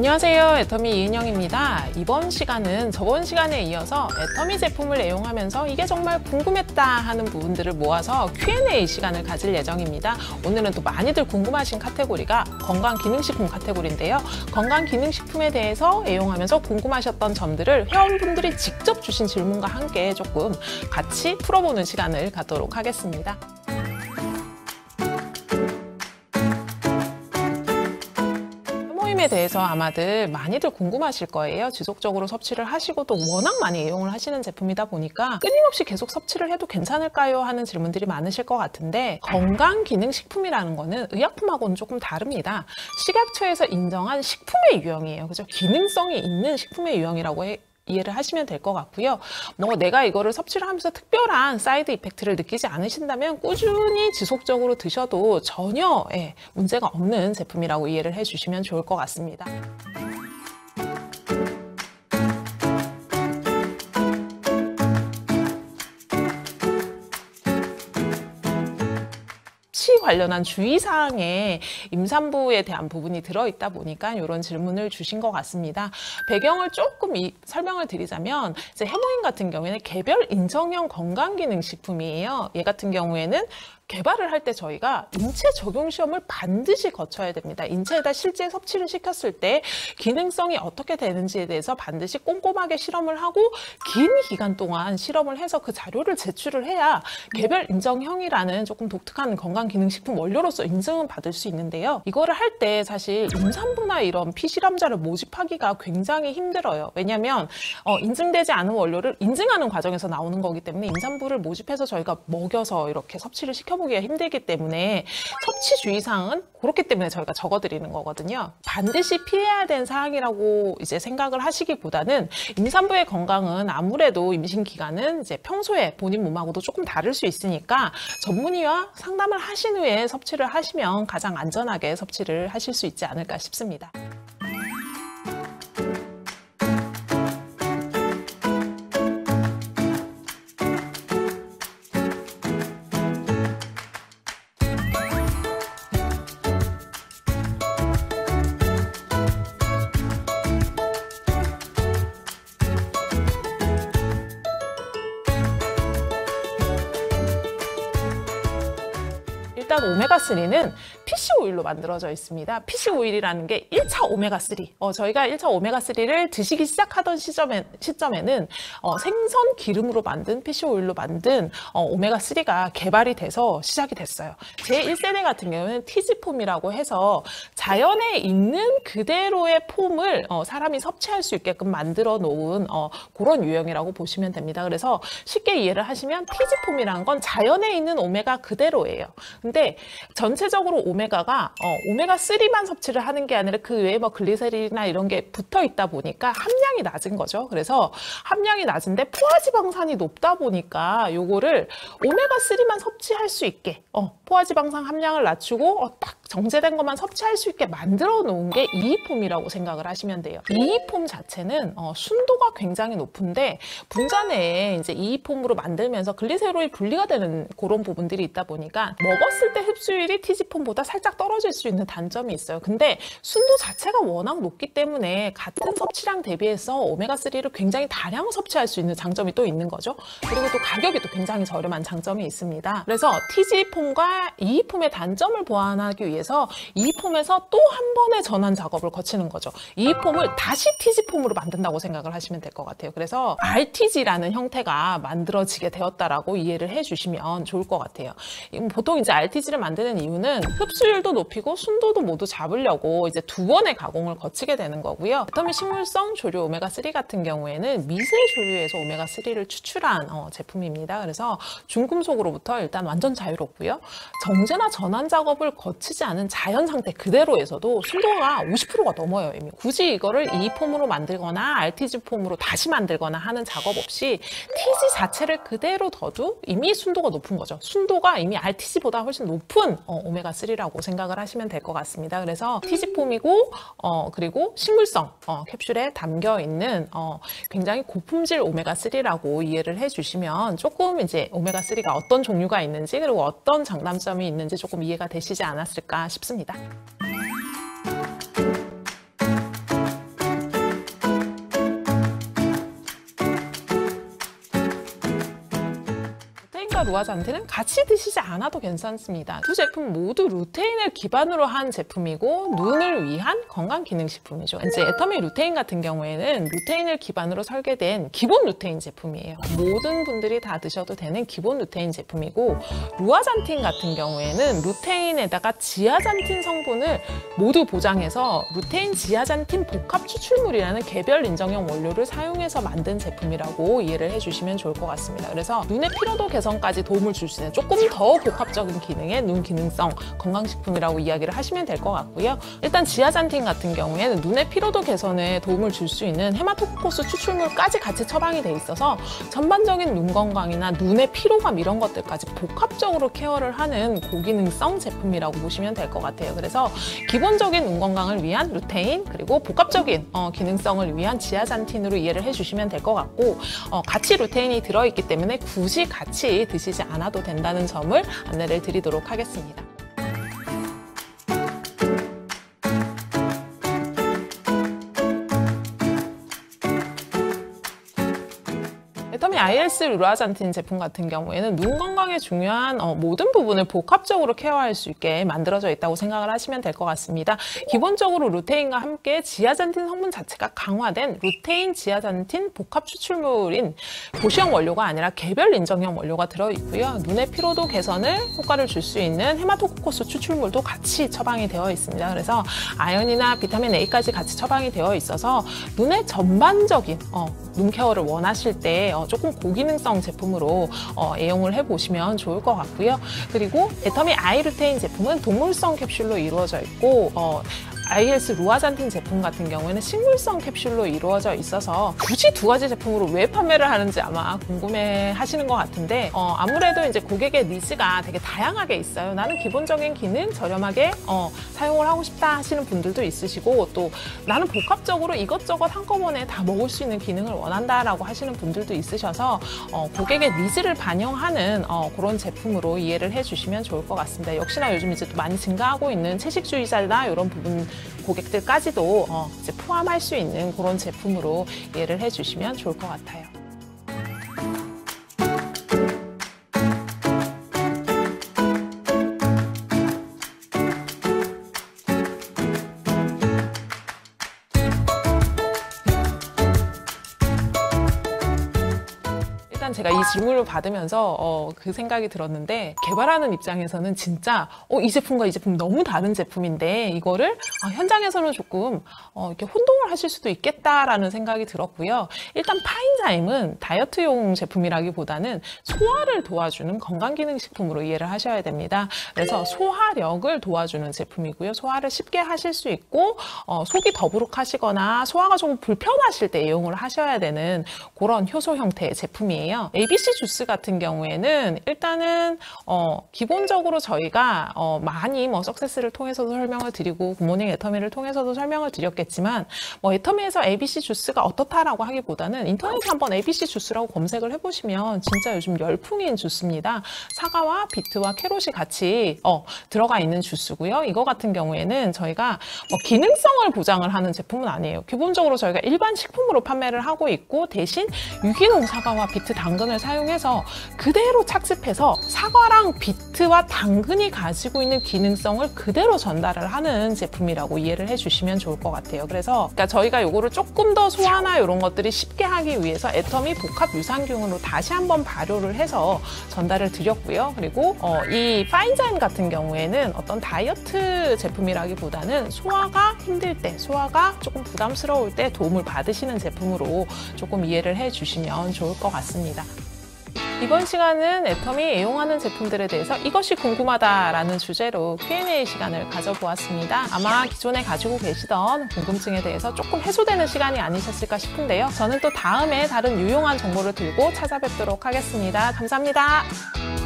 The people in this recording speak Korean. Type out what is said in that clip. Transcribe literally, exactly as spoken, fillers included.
안녕하세요, 애터미 이은영입니다. 이번 시간은 저번 시간에 이어서 애터미 제품을 애용하면서 이게 정말 궁금했다 하는 부분들을 모아서 큐 앤 에이 시간을 가질 예정입니다. 오늘은 또 많이들 궁금하신 카테고리가 건강기능식품 카테고리인데요. 건강기능식품에 대해서 애용하면서 궁금하셨던 점들을 회원분들이 직접 주신 질문과 함께 조금 같이 풀어보는 시간을 갖도록 하겠습니다. 에 대해서 아마들 많이들 궁금하실 거예요. 지속적으로 섭취를 하시고 또 워낙 많이 애용을 하시는 제품이다 보니까 끊임없이 계속 섭취를 해도 괜찮을까요? 하는 질문들이 많으실 것 같은데, 건강기능식품이라는 거는 의약품하고는 조금 다릅니다. 식약처에서 인정한 식품의 유형이에요. 그죠? 기능성이 있는 식품의 유형이라고 해 이해를 하시면 될 것 같고요. 뭐 내가 이거를 섭취를 하면서 특별한 사이드 이펙트를 느끼지 않으신다면 꾸준히 지속적으로 드셔도 전혀 예, 문제가 없는 제품이라고 이해를 해주시면 좋을 것 같습니다. 관련한 주의사항에 임산부에 대한 부분이 들어있다 보니까 이런 질문을 주신 것 같습니다. 배경을 조금 이, 설명을 드리자면, 이제 해모인 같은 경우에는 개별 인정형 건강기능식품이에요. 얘 같은 경우에는 개발을 할 때 저희가 인체 적용 시험을 반드시 거쳐야 됩니다. 인체에다 실제 섭취를 시켰을 때 기능성이 어떻게 되는지에 대해서 반드시 꼼꼼하게 실험을 하고 긴 기간 동안 실험을 해서 그 자료를 제출을 해야 개별 인정형이라는 조금 독특한 건강기능식품 원료로서 인증은 받을 수 있는데요. 이거를 할 때 사실 임산부나 이런 피실험자를 모집하기가 굉장히 힘들어요. 왜냐하면 어, 인증되지 않은 원료를 인증하는 과정에서 나오는 거기 때문에 임산부를 모집해서 저희가 먹여서 이렇게 섭취를 시켜 보기가 힘들기 때문에 섭취 주의사항은 그렇기 때문에 저희가 적어드리는 거거든요. 반드시 피해야 되는 사항이라고 이제 생각을 하시기보다는, 임산부의 건강은 아무래도 임신 기간은 이제 평소에 본인 몸하고도 조금 다를 수 있으니까 전문의와 상담을 하신 후에 섭취를 하시면 가장 안전하게 섭취를 하실 수 있지 않을까 싶습니다. 일단 오메가삼는 피시 오일로 만들어져 있습니다. 피시 오일이라는 게 일 차 오메가삼. 어, 저희가 일 차 오메가삼을 드시기 시작하던 시점에, 시점에는 어, 생선 기름으로 만든 피시 오일로 만든 어, 오메가삼가 개발이 돼서 시작이 됐어요. 제일 세대 같은 경우는 티지폼이라고 해서 자연에 있는 그대로의 폼을 어, 사람이 섭취할 수 있게끔 만들어 놓은 어, 그런 유형이라고 보시면 됩니다. 그래서 쉽게 이해를 하시면 티지폼이라는 건 자연에 있는 오메가 그대로예요. 근데 전체적으로 오메가가 어, 오메가삼만 섭취를 하는 게 아니라 그 외에 뭐 글리세린이나 이런 게 붙어 있다 보니까 함량이 낮은 거죠. 그래서 함량이 낮은데 포화지방산이 높다 보니까 요거를 오메가삼만 섭취할 수 있게 어, 포화지방산 함량을 낮추고 어, 딱 정제된 것만 섭취할 수 있게 만들어 놓은 게 이이폼이라고 생각을 하시면 돼요. 이이폼 자체는 어, 순도가 굉장히 높은데 분자 내에 이제 이이폼으로 만들면서 글리세롤이 분리가 되는 그런 부분들이 있다 보니까 먹었을 때 흡수율이 티지폼보다 살짝 떨어질 수 있는 단점이 있어요. 근데 순도 자체가 워낙 높기 때문에 같은 섭취량 대비해서 오메가삼을 굉장히 다량 섭취할 수 있는 장점이 또 있는 거죠. 그리고 또 가격이 또 굉장히 저렴한 장점이 있습니다. 그래서 티지폼과 이이폼의 단점을 보완하기 위해서 이이폼에서 또 한 번의 전환 작업을 거치는 거죠. 이이폼을 다시 티지폼으로 만든다고 생각을 하시면 될 것 같아요. 그래서 알티지라는 형태가 만들어지게 되었다라고 이해를 해주시면 좋을 것 같아요. 보통 이제 알티지를 만드는 이유는 흡수율도 높이고 순도도 모두 잡으려고 이제 두 번의 가공을 거치게 되는 거고요. 애터미 식물성 조류 오메가삼 같은 경우에는 미세 조류에서 오메가삼을 추출한 어, 제품입니다. 그래서 중금속으로부터 일단 완전 자유롭고요. 정제나 전환 작업을 거치지 않은 자연 상태 그대로에서도 순도가 오십 퍼센트가 넘어요. 이미. 굳이 이거를 이이폼으로 만들거나 알티지 폼으로 다시 만들거나 하는 작업 없이 티지 자체를 그대로 둬도 이미 순도가 높은 거죠. 순도가 이미 알티지보다 훨씬 높은 어, 오메가삼이라고 생각을 하시면 될 것 같습니다. 그래서 티지폼이고 어, 그리고 식물성 어, 캡슐에 담겨 있는 어, 굉장히 고품질 오메가삼이라고 이해를 해주시면 조금 이제 오메가삼가 어떤 종류가 있는지 그리고 어떤 장단점이 있는지 조금 이해가 되시지 않았을까 싶습니다. 아이엘에스와 루아잔틴은 같이 드시지 않아도 괜찮습니다. 두 제품 모두 루테인을 기반으로 한 제품이고 눈을 위한 건강기능식품이죠. 이제 애터미 루테인 같은 경우에는 루테인을 기반으로 설계된 기본 루테인 제품이에요. 모든 분들이 다 드셔도 되는 기본 루테인 제품이고, 루아잔틴 같은 경우에는 루테인에다가 지아잔틴 성분을 모두 보장해서 루테인 지아잔틴 복합 추출물이라는 개별 인정형 원료를 사용해서 만든 제품이라고 이해를 해주시면 좋을 것 같습니다. 그래서 눈의 피로도 개선까지 도움을 줄 수 있는 조금 더 복합적인 기능의 눈 기능성 건강식품이라고 이야기를 하시면 될 것 같고요. 일단 지아잔틴 같은 경우에는 눈의 피로도 개선에 도움을 줄 수 있는 헤마토코코스 추출물까지 같이 처방이 돼 있어서 전반적인 눈 건강이나 눈의 피로감 이런 것들까지 복합적으로 케어를 하는 고기능성 제품이라고 보시면 될 것 같아요. 그래서 기본적인 눈 건강을 위한 루테인, 그리고 복합적인 어, 기능성을 위한 지아잔틴으로 이해를 해주시면 될 것 같고, 어, 같이 루테인이 들어있기 때문에 굳이 같이 드시지 않아도 된다는 점을 안내를 드리도록 하겠습니다. 애터미 아이엘에스 루아잔틴 제품 같은 경우에는 눈 건강에 중요한 어, 모든 부분을 복합적으로 케어할 수 있게 만들어져 있다고 생각을 하시면 될 것 같습니다. 기본적으로 루테인과 함께 지아잔틴 성분 자체가 강화된 루테인 지아잔틴 복합 추출물인 도시형 원료가 아니라 개별 인정형 원료가 들어있고요. 눈의 피로도 개선을 효과를 줄 수 있는 헤마토코코스 추출물도 같이 처방이 되어 있습니다. 그래서 아연이나 비타민 A까지 같이 처방이 되어 있어서 눈의 전반적인 어, 눈 케어를 원하실 때 어, 조금 고기능성 제품으로 어, 애용을 해보시면 좋을 것 같고요. 그리고 애터미 아이루테인 제품은 동물성 캡슐로 이루어져 있고, 어, 아이엘에스 루아잔틴 제품 같은 경우에는 식물성 캡슐로 이루어져 있어서 굳이 두 가지 제품으로 왜 판매를 하는지 아마 궁금해 하시는 것 같은데, 어, 아무래도 이제 고객의 니즈가 되게 다양하게 있어요. 나는 기본적인 기능 저렴하게 어, 사용을 하고 싶다 하시는 분들도 있으시고, 또 나는 복합적으로 이것저것 한꺼번에 다 먹을 수 있는 기능을 원한다라고 하시는 분들도 있으셔서 어, 고객의 니즈를 반영하는 어, 그런 제품으로 이해를 해주시면 좋을 것 같습니다. 역시나 요즘 이제 또 많이 증가하고 있는 채식주의자나 이런 부분 고객들까지도 어, 이제 포함할 수 있는 그런 제품으로 이해를 해주시면 좋을 것 같아요. 제가 이 질문을 받으면서 어, 그 생각이 들었는데, 개발하는 입장에서는 진짜 어, 이 제품과 이 제품 너무 다른 제품인데 이거를 아, 현장에서는 조금 어, 이렇게 혼동을 하실 수도 있겠다라는 생각이 들었고요. 일단 파인자임은 다이어트용 제품이라기보다는 소화를 도와주는 건강기능식품으로 이해를 하셔야 됩니다. 그래서 소화력을 도와주는 제품이고요. 소화를 쉽게 하실 수 있고 어, 속이 더부룩하시거나 소화가 조금 불편하실 때 애용을 하셔야 되는 그런 효소 형태의 제품이에요. 에이비씨 주스 같은 경우에는 일단은 어, 기본적으로 저희가 어, 많이 뭐 석세스를 통해서도 설명을 드리고 굿모닝 애터미를 통해서도 설명을 드렸겠지만, 뭐 애터미에서 에이비씨 주스가 어떻다라고 하기보다는 인터넷에 한번 에이비씨 주스라고 검색을 해보시면 진짜 요즘 열풍인 주스입니다. 사과와 비트와 캐롯이 같이 어, 들어가 있는 주스고요. 이거 같은 경우에는 저희가 뭐 기능성을 보장을 하는 제품은 아니에요. 기본적으로 저희가 일반 식품으로 판매를 하고 있고, 대신 유기농 사과와 비트, 당근을 사용해서 그대로 착즙해서 사과랑 비트와 당근이 가지고 있는 기능성을 그대로 전달을 하는 제품이라고 이해를 해주시면 좋을 것 같아요. 그래서 그러니까 저희가 요거를 조금 더 소화나 이런 것들이 쉽게 하기 위해서 애터미 복합 유산균으로 다시 한번 발효를 해서 전달을 드렸고요. 그리고 어, 이 파인자임 같은 경우에는 어떤 다이어트 제품이라기보다는 소화가 힘들 때, 소화가 조금 부담스러울 때 도움을 받으시는 제품으로 조금 이해를 해주시면 좋을 것 같습니다. 이번 시간은 애터미 애용하는 제품들에 대해서 이것이 궁금하다라는 주제로 큐 앤 에이 시간을 가져보았습니다. 아마 기존에 가지고 계시던 궁금증에 대해서 조금 해소되는 시간이 아니셨을까 싶은데요. 저는 또 다음에 다른 유용한 정보를 들고 찾아뵙도록 하겠습니다. 감사합니다.